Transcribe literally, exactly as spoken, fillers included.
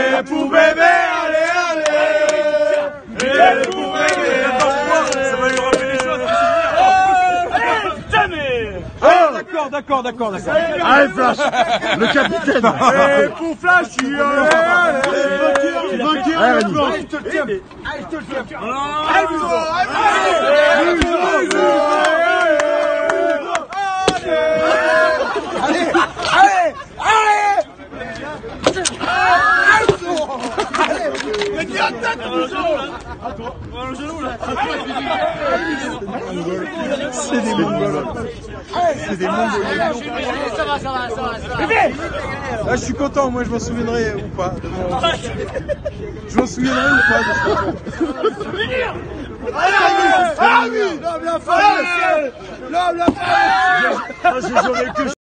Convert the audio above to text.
Et pour bébé, allez, allez. Et pour bébé, ça va lui rappeler des choses. allez, putain, mais. Ah, d'accord, d'accord, d'accord, d'accord. Allez, Flash, le capitaine. Et pour Flash, allez, allez. Vainqueur, Allez, je te le tiens. Allez, je te le tiens. C'est des mongols. C'est des mongols. Ça va, ça va, ça va, ça va. Là, je suis content, moi je m'en souviendrai ou pas. De mon... Je m'en souviendrai ou pas de ce moment. Ah oui, l'homme la femme, l'homme la femme.